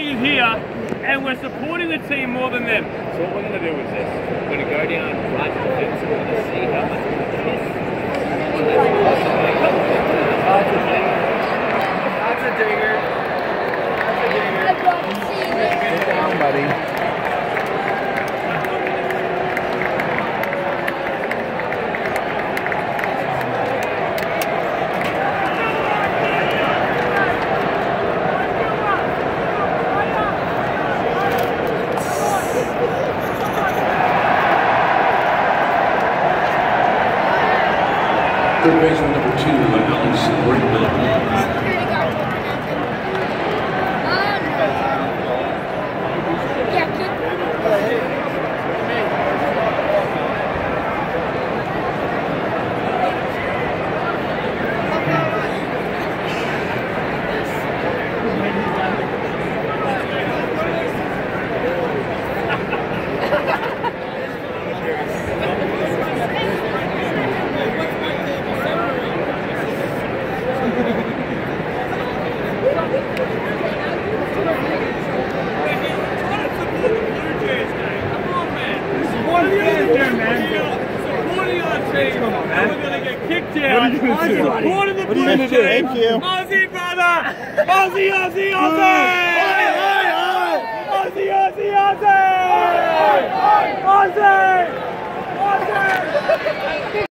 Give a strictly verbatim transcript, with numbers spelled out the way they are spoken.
being here, and we're supporting the team more than them. So what we're going to do is this. We're going to go down right to the fence and we're going to see how much we can piss. That's a dinger. That's a dinger. Get down, buddy. Third baseman number two, Alex Brinkley. We're gonna get kicked out. What are you gonna do? Supporting the What are you gonna do? Thank you. Aussie, brother! Aussie, Aussie, Aussie! Aussie, Aussie, Aussie! Aussie! Aussie!